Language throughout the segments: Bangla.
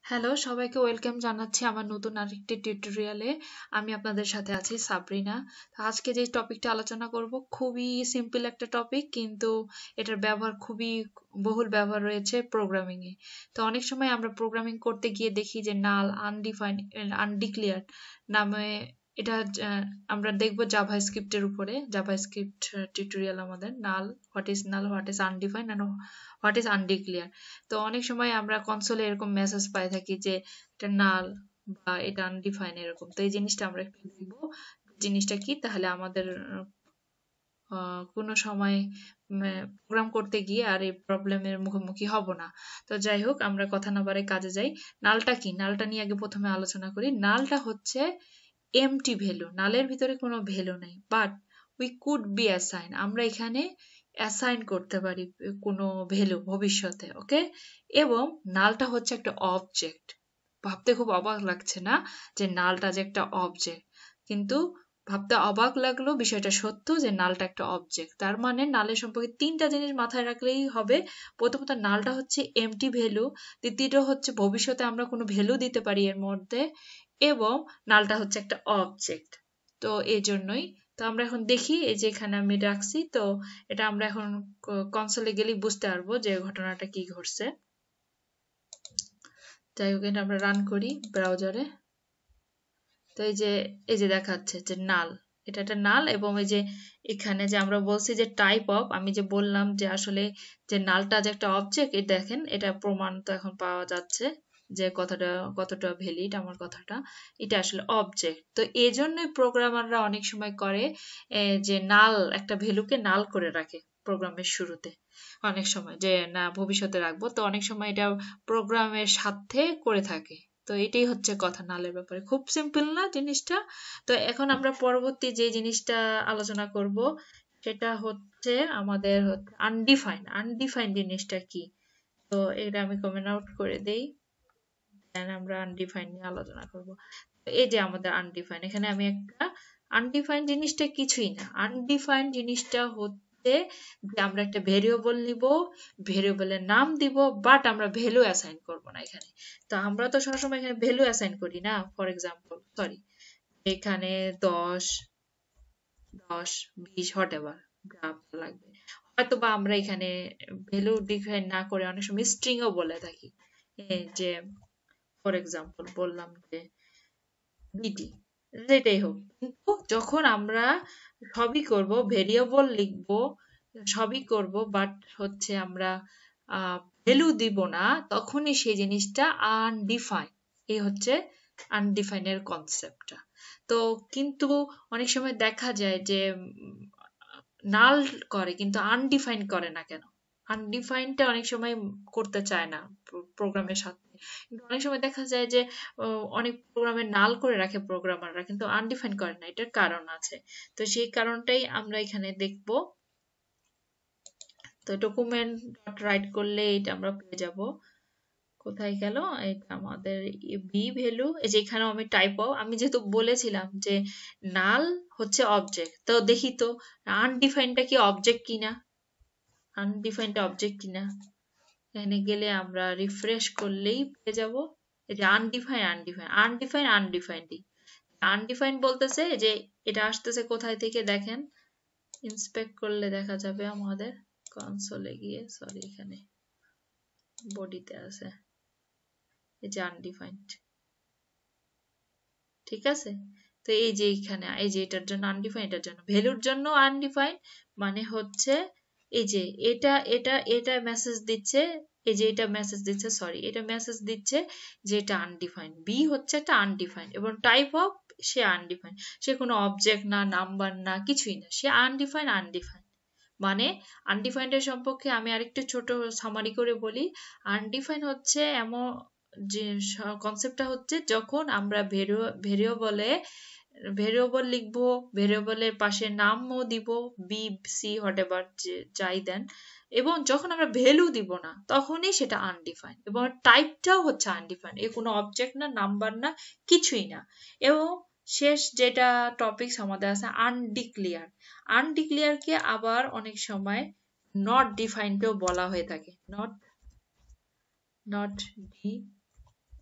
হ্যালো, সবাইকে ওয়েলকাম জানাচ্ছি আমার নতুন আরেকটি টিউটোরিয়ালে। আমি আপনাদের সাথে আছি সাবরিনা। তো আজকে যে টপিকটা আলোচনা করব খুবই সিম্পল একটা টপিক, কিন্তু এটার ব্যবহার খুবই বহুল ব্যবহার রয়েছে প্রোগ্রামিং এ। তো অনেক সময় আমরা প্রোগ্রামিং করতে গিয়ে দেখি যে নাল, আনডিফাইন্ড, আনডিক্লিয়ার নামে এটা আমরা দেখব জাভাস্ক্রিপ্টের উপরে। জাভাস্ক্রিপ্ট টিউটোরিয়াল আমাদের null, what is undefined and what is undeclared. তো অনেক সময় আমরা কনসোলে এরকম মেসেজ পাই থাকি যে এটা নাল বা এটা আনডিফাইন এরকম। তো এই জিনিসটা আমরা একটু দেখবো জিনিসটা কি, তাহলে আমাদের কোনো সময় প্রোগ্রাম করতে গিয়ে আর এই প্রবলেমের মুখোমুখি হব না। তো যাই হোক, আমরা কথা না বাড়াই কাজে যাই। নালটা কি? নালটা নিয়ে আগে প্রথমে আলোচনা করি। নালটা হচ্ছে এমটি ভ্যালু। নালের ভিতরে কোনো ভ্যালু নেই, but we could be assign. আমরা এখানে অ্যাসাইন করতে পারি কোনো ভ্যালু ভবিষ্যতে, ওকে। এবং নালটা হচ্ছে একটা অবজেক্ট। ভাবতে খুব অবাক লাগছে না যে নালটা যে একটা অবজেক্ট, কিন্তু ভাবতে অবাক লাগলো, বিষয়টা সত্য যে নালটা একটা অবজেক্ট। তার মানে নালের সম্পর্কে তিনটা জিনিস মাথায় রাখলেই হবে। প্রথমত, নালটা হচ্ছে এমটি ভ্যালু। দ্বিতীয়টা হচ্ছে ভবিষ্যতে আমরা কোনো ভ্যালু দিতে পারি এর মধ্যে, এবং নালটা হচ্ছে একটা অবজেক্ট। তো এই জন্যই তো আমরা এখন দেখি, এই যে এখানে আমি রাখছি। তো এটা আমরা এখন কনসোলে গেলেই বুঝতে পারবো যে ঘটনাটা কি ঘটছে। যাই হোক, এটা আমরা রান করি ব্রাউজারে। তো এই যে দেখাচ্ছে যে নাল, এটা একটা নাল। এবং এই যে এখানে যে আমরা বলছি যে টাইপ অফ, আমি যে বললাম যে আসলে যে নালটা যে একটা অবজেক্ট, এই দেখেন এটা প্রমাণ তো এখন পাওয়া যাচ্ছে যে কথাটা কতটা ভ্যালিড আমার কথাটা। এটা আসলে অবজেক্ট। তো এই জন্যই প্রোগ্রামাররা অনেক সময় করে যে নাল, একটা ভ্যালুকে নাল করে রাখে প্রোগ্রামের শুরুতে। অনেক সময় যে না ভবিষ্যতে রাখবো, তো অনেক সময় এটা প্রোগ্রামের সাথে করে থাকে। তো এটাই হচ্ছে কথা নালের ব্যাপারে। খুব সিম্পল না জিনিসটা? তো এখন আমরা পরবর্তী যে জিনিসটা আলোচনা করব সেটা হচ্ছে আমাদের আনডিফাইন। আনডিফাইন জিনিসটা কি? তো এটা আমি কমেন্ট আউট করে দেই, দেন আমরা আনডিফাইন নিয়ে আলোচনা করব। এই যে আমাদের আনডিফাইন, এখানে আমি একটা আনডিফাইন জিনিসটা কিছুই না। আনডিফাইন জিনিসটা হচ্ছে যে আমরা একটা ভেরিয়েবল নিব, ভেরিয়েবলের নাম দিব, বাট আমরা ভ্যালু অ্যাসাইন করব না এখানে। তো আমরা তো সবসময় এখানে ভ্যালু অ্যাসাইন করি না। ফর এক্সাম্পল, সরি, এখানে 10 10 20 হোয়াট এভার গ্রাফ লাগবে, হয়তো বা আমরা এখানে ভ্যালু ডিফাইন না করে অনেক সময় স্ট্রিং ও বলে থাকি। যে ফর এক্সাম্পল বললাম যে বিটি, যেটাই হোক। কিন্তু যখন আমরা সবই করব, ভেরিয়েবল লিখব, সবই করব, বাট হচ্ছে আমরা ভ্যালু দিব না, তখনই সেই জিনিসটা আনডিফাইন। এই হচ্ছে আনডিফাইনের কনসেপ্টটা। তো কিন্তু অনেক সময় দেখা যায় যে নাল করে কিন্তু আনডিফাইন করে না কেন? আনডিফাইনটা অনেক সময় করতে চায় না প্রোগ্রামের সাথে। কিন্তু অনেক সময় দেখা যায় যে অনেক প্রোগ্রামে নাল করে রাখে প্রোগ্রামাররা, কিন্তু আনডিফাইন করে না। এটার কারণ আছে। তো সেই কারণটাই আমরা এখানে দেখব। তো ডকুমেন্ট ডট রাইট করলে এটা আমরা পেয়ে যাব। কোথায় গেল? এটা আমাদের বি ভ্যালু। এই যে এখানেও আমি টাইপও, আমি যেহেতু বলেছিলাম যে নাল হচ্ছে অবজেক্ট, তো দেখি তো আনডিফাইনটা কি অবজেক্ট কিনা। আনডিফাইনড অবজেক্ট কিনা, এখানে গেলে আমরা রিফ্রেশ করলেই পেয়ে যাব। এই যে আনডিফাইন আনডিফাইন আনডিফাইন আনডিফাইন্ডই। আনডিফাইন বলতেছে যে এটা আসতেছে কোথায় থেকে দেখেন, ইন্সপেক্ট করলে দেখা যাবে আমাদের কনসোলে গিয়ে, সরি এখানে বডিতে আছে, এই যে আনডিফাইন্ড, ঠিক আছে। তো এই যে এখানে এই যে এটার জন্য আনডিফাইন, এটার জন্য ভ্যালুর জন্য আনডিফাইন, মানে হচ্ছে এই যে এটা এটা এটা মেসেজ দিচ্ছে, এই যে এটা মেসেজ দিচ্ছে, সরি এটা মেসেজ দিচ্ছে যে এটা আনডিফাইন। বি হচ্ছে একটা আনডিফাইন এবং টাইপ অফ, সে আনডিফাইন। সে কোনো অবজেক্ট না, নাম্বার না, কিছুই না, সে আনডিফাইন। আনডিফাইন মানে আনডিফাইন্ড এর সম্পর্কে আমি আরেকটু ছোট সামারি করে বলি। আনডিফাইন হচ্ছে এমন যে কনসেপ্টটা হচ্ছে যখন আমরা ভেরিয়েবলে ভেরিয়েবল লিখবো, ভেরিয়েবলের পাশে নামও দিব, বি সি হোয়াট এভার যাই দেন, এবং যখন আমরা ভ্যালু দিব না তখনই সেটা আনডিফাইন। এবং টাইপটাও হচ্ছে আনডিফাইন, এ কোনো অবজেক্ট না, নাম্বার না, কিছুই না। এবং শেষ যেটা টপিকস আমাদের আছে আনডিক্লিয়ার। আনডিক্লিয়ারকে আবার অনেক সময় নট ডিফাইনডও বলা হয়ে থাকে। নট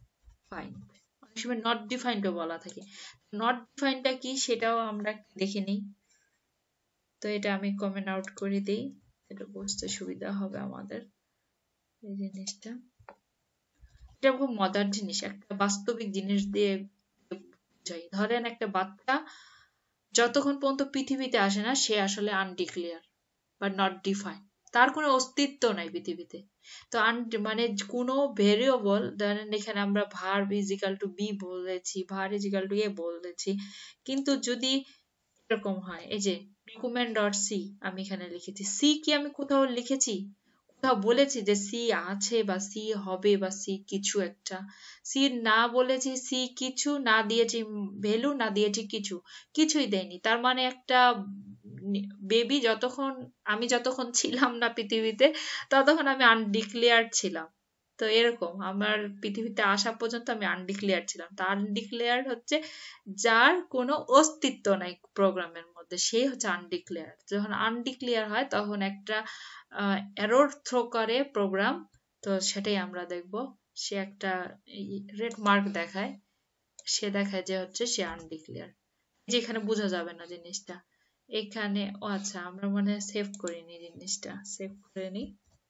ডিফাইন্ড, অনেক সময় নট ডিফাইন্ডও বলা থাকে। নট ডিফাইন্ডটা কি সেটাও আমরা দেখে নিই। তো এটা আমি কমেন্ট আউট করে দিই, এটা বুঝতে সুবিধা হবে আমাদের। এই জিনিসটা, এটা খুব মজার জিনিস, একটা বাস্তবিক জিনিস দিয়ে বোঝাই। ধরেন একটা বাচ্চা যতক্ষণ পর্যন্ত পৃথিবীতে আসে না সে আসলে আনডিক্লিয়ার বা নট ডিফাইন, তার কোনো অস্তিত্ব নাই পৃথিবীতে। তো মানে কোনো ভেরিয়েবল, ধরেন এখানে আমরা var b is equal to b বলেছি, ভার ইজ ইকাল টু এ বলেছি, কিন্তু যদি এরকম হয়, এই যে ডকুমেন্ট ডট সি আমি এখানে লিখেছি, সি কি আমি কোথাও লিখেছি, কোথাও বলেছি যে সি আছে বা সি হবে বা সি কিছু একটা, সি না বলেছি, সি কিছু না দিয়েছি, ভ্যালু না দিয়েছি কিছু, কিছুই দেয়নি। তার মানে একটা বেবি যতক্ষণ, আমি যতক্ষণ ছিলাম না পৃথিবীতে ততক্ষণ আমি আনডিক্লেয়ার্ড ছিলাম। তো এরকম আমার পৃথিবীতে আসা পর্যন্ত আমি আনডিক্লেয়ার্ড ছিলাম। তা আনডিক্লেয়ার্ড হচ্ছে যার কোনো অস্তিত্ব নাই প্রোগ্রামের মধ্যে, সেই হচ্ছে আনডিক্লেয়ার্ড। যখন আনডিক্লেয়ার হয় তখন একটা এরর থ্রো করে প্রোগ্রাম, তো সেটাই আমরা দেখব। সে একটা রেড মার্ক দেখায়, সে দেখায় যে হচ্ছে সে আনডিক্লেয়ার। যেখানে বোঝা যাবে না জিনিসটা এখানে। ও আচ্ছা, আমরা মনে হয় সেভ করিনি জিনিসটা, সেভ করে নিই,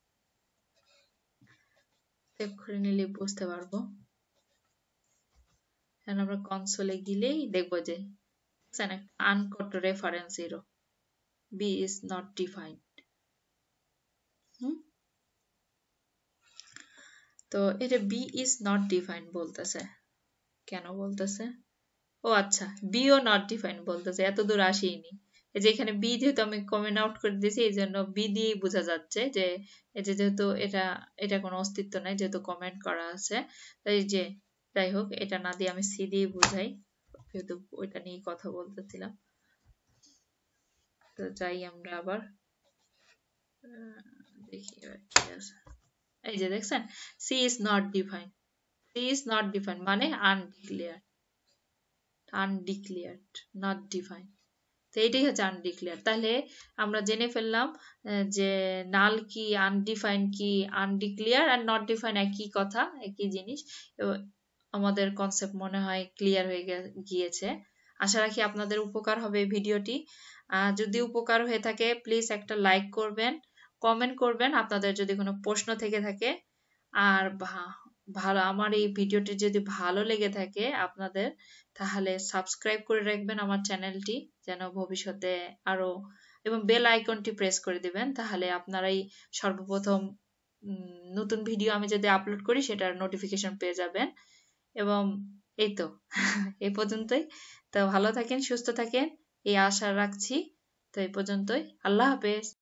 সেভ করে নিলে বুঝতে পারবো। এখন আমরা কনসোলে গেলেই দেখবো যে uncaught reference zero, b is not defined. তো এটা বি ইজ নট ডিফাইন্ড বলতেছে, কেন বলতেছে? ও আচ্ছা, বিও নট ডিফাইন্ড বলতেছে, এত দূর আসেইনি। এই যে এখানে বি যেহেতু আমি কমেন্ট আউট করে দিয়েছি, এই জন্য বি দিয়েই বোঝা যাচ্ছে যে এই যে যেহেতু এটা কোনো অস্তিত্ব নাই, যেহেতু কমেন্ট করা আছে। এই যে যাই হোক, এটা না দিয়ে আমি সি দিয়ে বুঝাই, যেহেতু ওইটা নিয়ে কথা বলতেছিলাম। তো যাই আমরা আবার দেখি কি আছে। এই যে দেখছেন, c is not defined, c is not defined মানে আনডিক্লেয়ার্ড, আনডিক্লেয়ার্ড নট ডিফাইন্ড। তো এটাই হচ্ছে আনডিক্লেয়ার। তাহলে আমরা জেনে ফেললাম যে নাল কি, আনডিফাইন কি, আনডিক্লেয়ার আর নট ডিফাইন একই কথা, একই জিনিস। আমাদের কনসেপ্ট মনে হয় ক্লিয়ার হয়ে গিয়েছে। আশা রাখি আপনাদের উপকার হবে ভিডিওটি। যদি উপকার হয়ে থাকে প্লিজ একটা লাইক করবেন, কমেন্ট করবেন আপনাদের যদি কোনো প্রশ্ন থেকে থাকে। আর ভালো, আমার এই ভিডিওটি যদি ভালো লেগে থাকে আপনাদের, তাহলে সাবস্ক্রাইব করে রাখবেন আমার চ্যানেলটি, যেন ভবিষ্যতে আরো, এবং বেল আইকনটি প্রেস করে দিবেন, তাহলে আপনারাই সর্বপ্রথম নতুন ভিডিও আমি যদি আপলোড করি সেটার নোটিফিকেশন পেয়ে যাবেন। এবং এই তো এই পর্যন্তই। তো ভালো থাকেন, সুস্থ থাকেন, এই আশা রাখছি। তো এই পর্যন্তই, আল্লাহ হাফেজ।